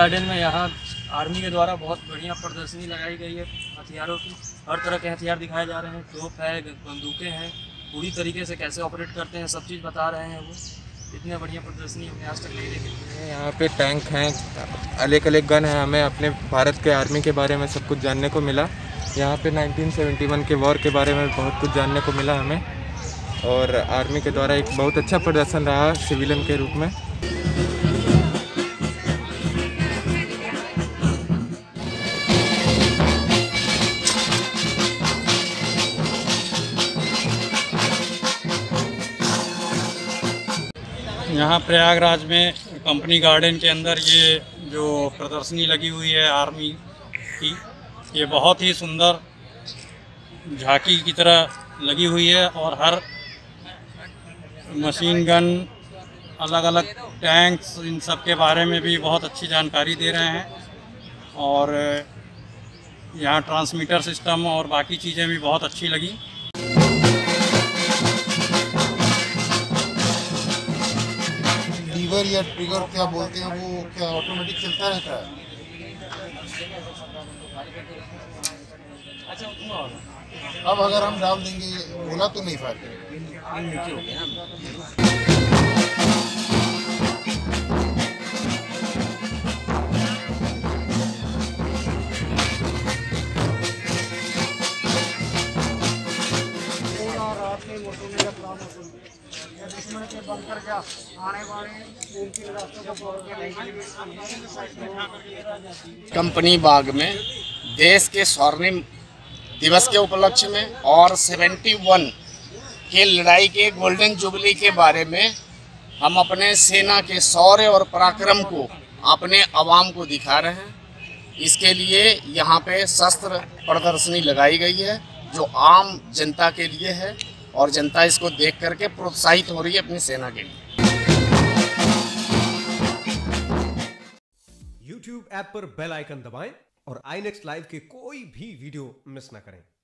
Garden में यहाँ army के द्वारा बहुत बढ़िया प्रदर्शनी लगाई गई है हथियारों की। हर तरह के हथियार दिखाए जा रहे हैं, तोप है, बंदूकें हैं, पूरी तरीके से कैसे ऑपरेट करते हैं सब चीज़ बता रहे हैं वो। इतने बढ़िया प्रदर्शनी हमने आज तक नहीं देखी। यहाँ पे टैंक हैं, अलग अलग गन है। हमें अपने भारत के आर्मी के बारे में सब कुछ जानने को मिला। यहाँ पे 1971 के वॉर के बारे में बहुत कुछ जानने को मिला हमें, और आर्मी के द्वारा एक बहुत अच्छा प्रदर्शन रहा सिविलियन के रूप में। यहाँ प्रयागराज में कंपनी गार्डन के अंदर ये जो प्रदर्शनी लगी हुई है आर्मी की, ये बहुत ही सुंदर झांकी की तरह लगी हुई है। और हर मशीन गन, अलग अलग टैंक्स, इन सब के बारे में भी बहुत अच्छी जानकारी दे रहे हैं। और यहाँ ट्रांसमीटर सिस्टम और बाकी चीज़ें भी बहुत अच्छी लगी। लीवर या ट्रिगर क्या बोलते हैं, वो क्या ऑटोमेटिक चलता रहता है? अब अगर हम डाल देंगे बोला तो नहीं फायर करेगा। कंपनी बाग में देश के स्वर्णिम दिवस के उपलक्ष्य में और 71 के लड़ाई के गोल्डन जुबली के बारे में हम अपने सेना के शौर्य और पराक्रम को अपने अवाम को दिखा रहे हैं। इसके लिए यहाँ पे शस्त्र प्रदर्शनी लगाई गई है जो आम जनता के लिए है, और जनता इसको देख करके प्रोत्साहित हो रही है अपनी सेना के लिए। YouTube ऐप पर बेल आइकन दबाएं और iNext लाइव के कोई भी वीडियो मिस ना करें।